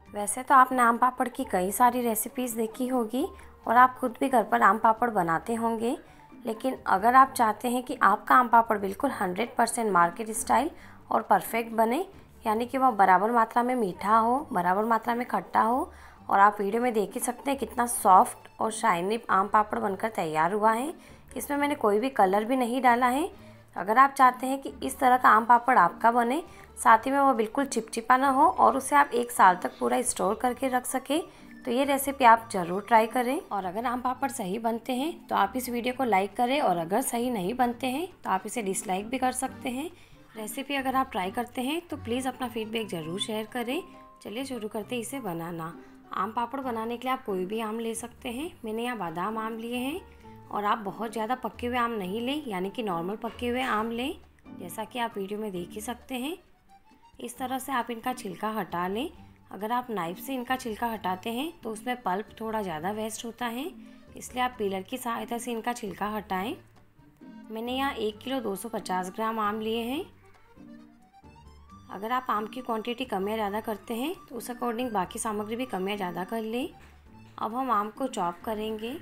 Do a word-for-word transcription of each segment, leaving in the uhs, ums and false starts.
वैसे तो आपने आम पापड़ की कई सारी रेसिपीज़ देखी होगी और आप खुद भी घर पर आम पापड़ बनाते होंगे, लेकिन अगर आप चाहते हैं कि आपका आम पापड़ बिल्कुल हंड्रेड परसेंट मार्केट स्टाइल और परफेक्ट बने, यानी कि वह बराबर मात्रा में मीठा हो, बराबर मात्रा में खट्टा हो, और आप वीडियो में देख ही सकते हैं कितना सॉफ्ट और शाइनी आम पापड़ बनकर तैयार हुआ है। इसमें मैंने कोई भी कलर भी नहीं डाला है। अगर आप चाहते हैं कि इस तरह का आम पापड़ आपका बने, साथ ही में वो बिल्कुल चिपचिपा ना हो और उसे आप एक साल तक पूरा स्टोर करके रख सके, तो ये रेसिपी आप ज़रूर ट्राई करें। और अगर आम पापड़ सही बनते हैं तो आप इस वीडियो को लाइक करें, और अगर सही नहीं बनते हैं तो आप इसे डिसलाइक भी कर सकते हैं। रेसिपी अगर आप ट्राई करते हैं तो प्लीज़ अपना फीडबैक ज़रूर शेयर करें। चलिए शुरू करते हैं इसे बनाना। आम पापड़ बनाने के लिए आप कोई भी आम ले सकते हैं। मैंने यहाँ बादाम आम लिए हैं, और आप बहुत ज़्यादा पके हुए आम नहीं लें, यानी कि नॉर्मल पके हुए आम लें, जैसा कि आप वीडियो में देख ही सकते हैं। इस तरह से आप इनका छिलका हटा लें। अगर आप नाइफ से इनका छिलका हटाते हैं तो उसमें पल्प थोड़ा ज़्यादा वेस्ट होता है, इसलिए आप पीलर की सहायता से इनका छिलका हटाएं। मैंने यहाँ एक किलो दो सौ पचास ग्राम आम लिए हैं। अगर आप आम की क्वांटिटी कम या ज़्यादा करते हैं तो उस अकॉर्डिंग बाकी सामग्री भी कम या ज़्यादा कर लें। अब हम आम को चॉप करेंगे।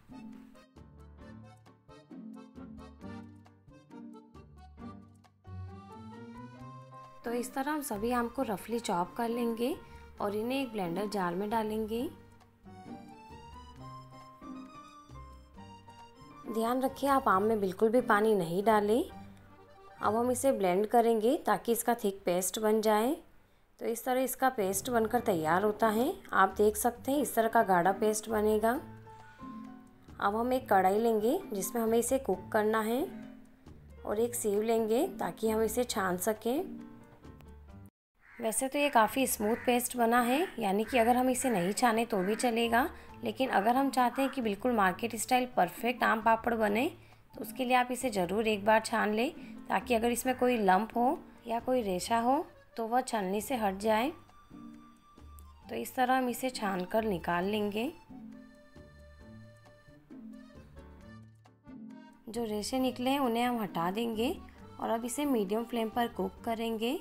तो इस तरह हम सभी आम को रफली चॉप कर लेंगे और इन्हें एक ब्लेंडर जार में डालेंगे। ध्यान रखिए आप आम में बिल्कुल भी पानी नहीं डालें। अब हम इसे ब्लेंड करेंगे ताकि इसका थिक पेस्ट बन जाए। तो इस तरह इसका पेस्ट बनकर तैयार होता है। आप देख सकते हैं इस तरह का गाढ़ा पेस्ट बनेगा। अब हम एक कढ़ाई लेंगे जिसमें हमें इसे कुक करना है, और एक सीव लेंगे ताकि हम इसे छान सकें। वैसे तो ये काफ़ी स्मूथ पेस्ट बना है, यानी कि अगर हम इसे नहीं छाने तो भी चलेगा, लेकिन अगर हम चाहते हैं कि बिल्कुल मार्केट स्टाइल परफेक्ट आम पापड़ बने तो उसके लिए आप इसे ज़रूर एक बार छान लें, ताकि अगर इसमें कोई लंप हो या कोई रेशा हो तो वह छलनी से हट जाए। तो इस तरह हम इसे छान कर निकाल लेंगे। जो रेशे निकले हैं उन्हें हम हटा देंगे, और अब इसे मीडियम फ्लेम पर कुक करेंगे।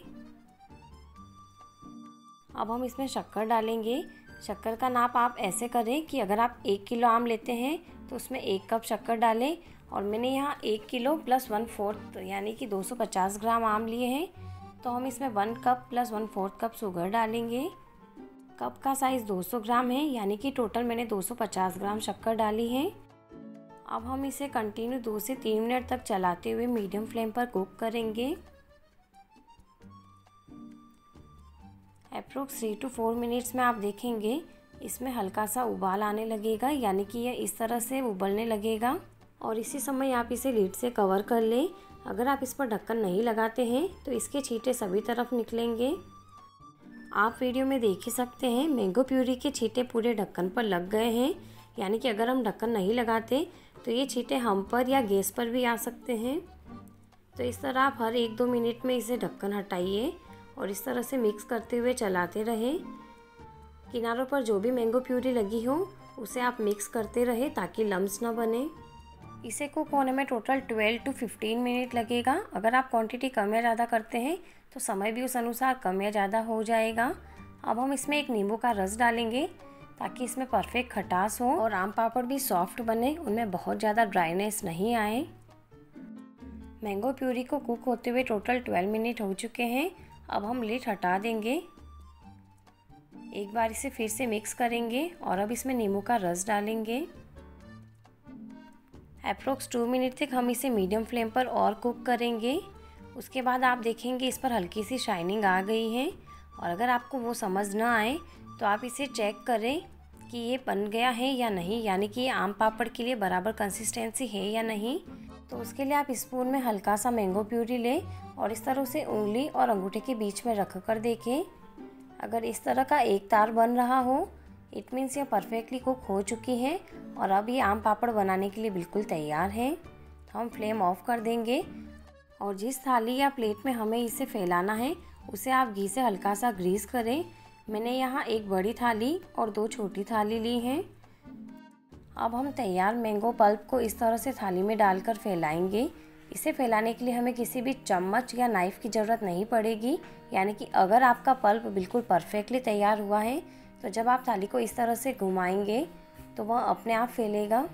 अब हम इसमें शक्कर डालेंगे। शक्कर का नाप आप ऐसे करें कि अगर आप एक किलो आम लेते हैं तो उसमें एक कप शक्कर डालें, और मैंने यहाँ एक किलो प्लस वन फोर्थ यानी कि दो सौ पचास ग्राम आम लिए हैं, तो हम इसमें one cup plus one fourth cup sugar डालेंगे। कप का साइज़ दो सौ ग्राम है, यानी कि टोटल मैंने दो सौ पचास ग्राम शक्कर डाली है। अब हम इसे कंटिन्यू दो से तीन मिनट तक चलाते हुए मीडियम फ्लेम पर कुक करेंगे। Approx three to four minutes में आप देखेंगे इसमें हल्का सा उबाल आने लगेगा, यानी कि यह इस तरह से उबलने लगेगा, और इसी समय आप इसे लीड से कवर कर लें। अगर आप इस पर ढक्कन नहीं लगाते हैं तो इसके छींटे सभी तरफ निकलेंगे। आप वीडियो में देख ही सकते हैं मैंगो प्यूरी के छींटे पूरे ढक्कन पर लग गए हैं, यानी कि अगर हम ढक्कन नहीं लगाते तो ये छींटे हम पर या गैस पर भी आ सकते हैं। तो इस तरह आप हर एक दो मिनट में इसे ढक्कन हटाइए और इस तरह से मिक्स करते हुए चलाते रहें। किनारों पर जो भी मैंगो प्यूरी लगी हो उसे आप मिक्स करते रहें ताकि लम्स ना बने। इसे कुक होने में total twelve to fifteen minute लगेगा। अगर आप क्वांटिटी कम या ज़्यादा करते हैं तो समय भी उस अनुसार कम या ज़्यादा हो जाएगा। अब हम इसमें एक नींबू का रस डालेंगे ताकि इसमें परफेक्ट खटास हो और आम पापड़ भी सॉफ्ट बने, उनमें बहुत ज़्यादा ड्राइनेस नहीं आए। मैंगो प्यूरी को कुक होते हुए टोटल ट्वेल्व मिनट हो चुके हैं। अब हम लिड हटा देंगे, एक बार इसे फिर से मिक्स करेंगे और अब इसमें नींबू का रस डालेंगे। अप्रोक्स टू मिनट तक हम इसे मीडियम फ्लेम पर और कुक करेंगे। उसके बाद आप देखेंगे इस पर हल्की सी शाइनिंग आ गई है, और अगर आपको वो समझ ना आए तो आप इसे चेक करें कि ये बन गया है या नहीं, यानी कि ये आम पापड़ के लिए बराबर कंसिस्टेंसी है या नहीं। तो उसके लिए आप स्पून में हल्का सा मैंगो प्यूरी लें और इस तरह से उंगली और अंगूठे के बीच में रख कर देखें। अगर इस तरह का एक तार बन रहा हो इट मीन्स ये परफेक्टली कुक हो चुकी है, और अब ये आम पापड़ बनाने के लिए बिल्कुल तैयार है। तो हम फ्लेम ऑफ कर देंगे, और जिस थाली या प्लेट में हमें इसे फैलाना है उसे आप घी से हल्का सा ग्रीस करें। मैंने यहाँ एक बड़ी थाली और दो छोटी थाली ली हैं। अब हम तैयार मैंगो पल्प को इस तरह से थाली में डालकर फैलाएंगे। इसे फैलाने के लिए हमें किसी भी चम्मच या नाइफ़ की ज़रूरत नहीं पड़ेगी। यानी कि अगर आपका पल्प बिल्कुल परफेक्टली तैयार हुआ है तो जब आप थाली को इस तरह से घुमाएंगे तो वह अपने आप फैलेगा।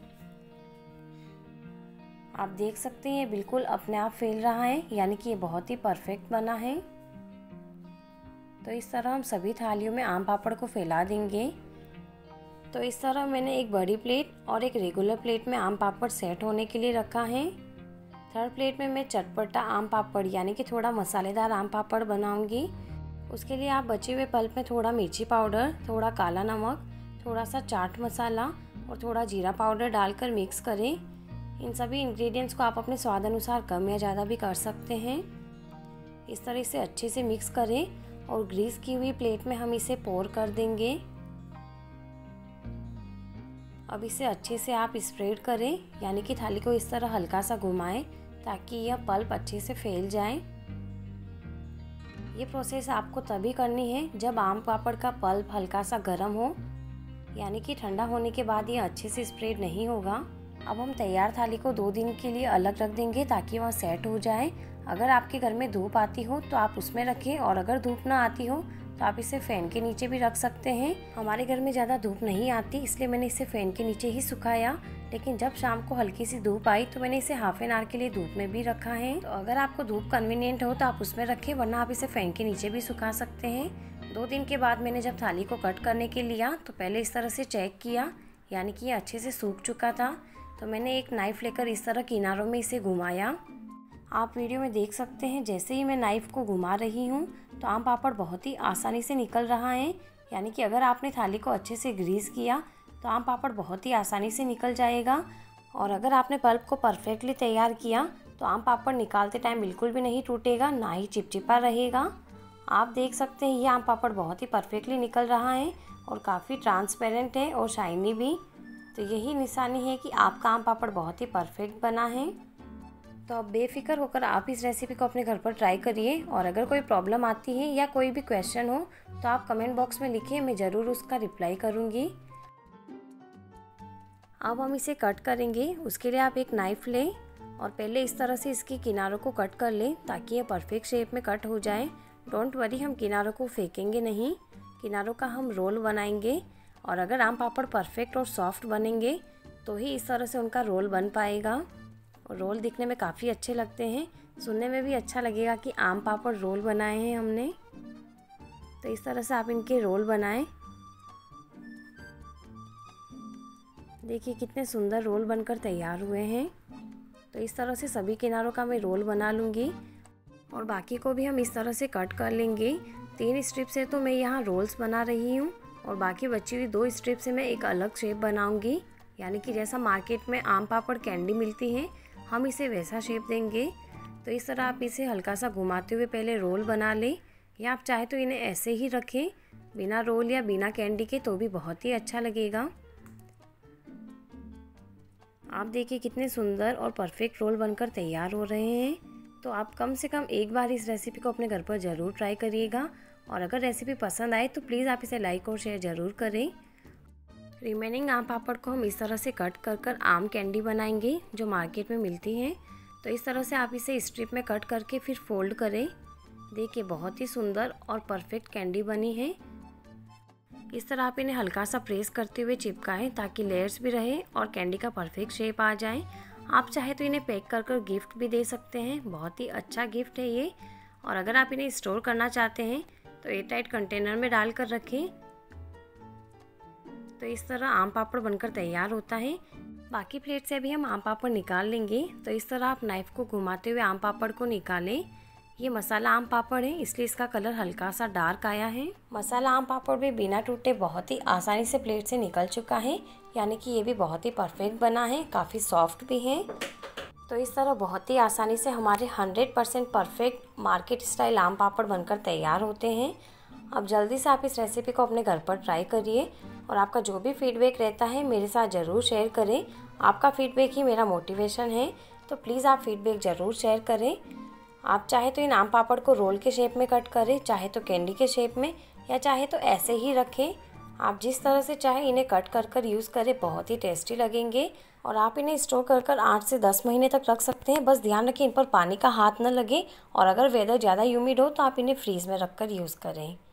आप देख सकते हैं बिल्कुल अपने आप फैल रहा है, यानी कि ये बहुत ही परफेक्ट बना है। तो इस तरह हम सभी थालियों में आम पापड़ को फैला देंगे। तो इस तरह मैंने एक बड़ी प्लेट और एक रेगुलर प्लेट में आम पापड़ सेट होने के लिए रखा है। थर्ड प्लेट में मैं चटपटा आम पापड़ यानी कि थोड़ा मसालेदार आम पापड़ बनाऊंगी। उसके लिए आप बचे हुए पल्प में थोड़ा मिर्ची पाउडर, थोड़ा काला नमक, थोड़ा सा चाट मसाला और थोड़ा जीरा पाउडर डालकर मिक्स करें। इन सभी इंग्रेडिएंट्स को आप अपने स्वाद अनुसार कम या ज़्यादा भी कर सकते हैं। इस तरह से अच्छे से मिक्स करें और ग्रीस की हुई प्लेट में हम इसे पोर कर देंगे। अब इसे अच्छे से आप स्प्रेड करें, यानी कि थाली को इस तरह हल्का सा घुमाएं ताकि यह पल्प अच्छे से फैल जाए। ये प्रोसेस आपको तभी करनी है जब आम पापड़ का पल्प हल्का सा गर्म हो, यानी कि ठंडा होने के बाद ये अच्छे से स्प्रेड नहीं होगा। अब हम तैयार थाली को दो दिन के लिए अलग रख देंगे ताकि वह सेट हो जाए। अगर आपके घर में धूप आती हो तो आप उसमें रखें, और अगर धूप ना आती हो तो आप इसे फ़ैन के नीचे भी रख सकते हैं। हमारे घर में ज़्यादा धूप नहीं आती, इसलिए मैंने इसे फ़ैन के नीचे ही सुखाया। लेकिन जब शाम को हल्की सी धूप आई तो मैंने इसे हाफ एन आवर के लिए धूप में भी रखा है। तो अगर आपको धूप कन्वीनियंट हो तो आप उसमें रखें, वरना आप इसे फ़ैन के नीचे भी सुखा सकते हैं। दो दिन के बाद मैंने जब थाली को कट करने के लिया तो पहले इस तरह से चेक किया, यानी कि ये अच्छे से सूख चुका था। तो मैंने एक नाइफ़ लेकर इस तरह किनारों में इसे घुमाया। आप वीडियो में देख सकते हैं जैसे ही मैं नाइफ़ को घुमा रही हूँ तो आम पापड़ बहुत ही आसानी से निकल रहा है। यानी कि अगर आपने थाली को अच्छे से ग्रीस किया तो आम पापड़ बहुत ही आसानी से निकल जाएगा। और अगर आपने पल्प को परफेक्टली तैयार किया तो आम पापड़ निकालते टाइम बिल्कुल भी नहीं टूटेगा, ना ही चिपचिपा रहेगा। आप देख सकते हैं ये आम पापड़ बहुत ही परफेक्टली निकल रहा है और काफ़ी ट्रांसपेरेंट है और शाइनी भी। तो यही निशानी है कि आपका आम पापड़ बहुत ही परफेक्ट बना है। तो अब बेफिक्र होकर आप इस रेसिपी को अपने घर पर ट्राई करिए, और अगर कोई प्रॉब्लम आती है या कोई भी क्वेश्चन हो तो आप कमेंट बॉक्स में लिखिए, मैं ज़रूर उसका रिप्लाई करूँगी। अब हम इसे कट करेंगे। उसके लिए आप एक नाइफ़ लें और पहले इस तरह से इसकी किनारों को कट कर लें ताकि ये परफेक्ट शेप में कट हो जाए। डोंट वरी, हम किनारों को फेंकेंगे नहीं, किनारों का हम रोल बनाएंगे। और अगर आम पापड़ परफेक्ट और सॉफ्ट बनेंगे तो ही इस तरह से उनका रोल बन पाएगा। और रोल दिखने में काफ़ी अच्छे लगते हैं, सुनने में भी अच्छा लगेगा कि आम पापड़ रोल बनाए हैं हमने। तो इस तरह से आप इनके रोल बनाएं। देखिए कितने सुंदर रोल बनकर तैयार हुए हैं। तो इस तरह से सभी किनारों का मैं रोल बना लूँगी और बाकी को भी हम इस तरह से कट कर लेंगे। तीन स्ट्रिप से तो मैं यहाँ रोल्स बना रही हूँ और बाकी बची हुई दो स्ट्रिप से मैं एक अलग शेप बनाऊँगी। यानी कि जैसा मार्केट में आम पापड़ कैंडी मिलती है, हम इसे वैसा शेप देंगे। तो इस तरह आप इसे हल्का सा घुमाते हुए पहले रोल बना लें, या आप चाहे तो इन्हें ऐसे ही रखें बिना रोल या बिना कैंडी के, तो भी बहुत ही अच्छा लगेगा। आप देखिए कितने सुंदर और परफेक्ट रोल बनकर तैयार हो रहे हैं। तो आप कम से कम एक बार इस रेसिपी को अपने घर पर ज़रूर ट्राई करिएगा, और अगर रेसिपी पसंद आए तो प्लीज़ आप इसे लाइक और शेयर ज़रूर करें। रिमेनिंग आम पापड़ को हम इस तरह से कट कर कर आम कैंडी बनाएंगे जो मार्केट में मिलती हैं। तो इस तरह से आप इसे स्ट्रिप में कट करके फिर फोल्ड करें। देखिए बहुत ही सुंदर और परफेक्ट कैंडी बनी है। इस तरह आप इन्हें हल्का सा प्रेस करते हुए चिपकाएं ताकि लेयर्स भी रहे और कैंडी का परफेक्ट शेप आ जाए। आप चाहे तो इन्हें पैक कर कर गिफ्ट भी दे सकते हैं, बहुत ही अच्छा गिफ्ट है ये। और अगर आप इन्हें स्टोर करना चाहते हैं तो एयर टाइट कंटेनर में डाल कर रखें। तो इस तरह आम पापड़ बनकर तैयार होता है। बाकी प्लेट से भी हम आम पापड़ निकाल लेंगे। तो इस तरह आप नाइफ़ को घुमाते हुए आम पापड़ को निकालें। ये मसाला आम पापड़ है, इसलिए इसका कलर हल्का सा डार्क आया है। मसाला आम पापड़ भी बिना टूटे बहुत ही आसानी से प्लेट से निकल चुका है, यानी कि ये भी बहुत ही परफेक्ट बना है, काफ़ी सॉफ्ट भी है। तो इस तरह बहुत ही आसानी से हमारे hundred percent perfect market style आम पापड़ बनकर तैयार होते हैं। अब जल्दी से आप इस रेसिपी को अपने घर पर ट्राई करिए, और आपका जो भी फीडबैक रहता है मेरे साथ ज़रूर शेयर करें। आपका फीडबैक ही मेरा मोटिवेशन है, तो प्लीज़ आप फीडबैक ज़रूर शेयर करें। आप चाहे तो इन आम पापड़ को रोल के शेप में कट करें, चाहे तो कैंडी के शेप में, या चाहे तो ऐसे ही रखें। आप जिस तरह से चाहे इन्हें कट कर कर यूज़ करें, बहुत ही टेस्टी लगेंगे। और आप इन्हें स्टोर कर कर आठ से दस महीने तक रख सकते हैं। बस ध्यान रखें इन पर पानी का हाथ न लगे, और अगर वेदर ज़्यादा ह्यूमिड हो तो आप इन्हें फ्रीज़ में रख कर यूज़ करें।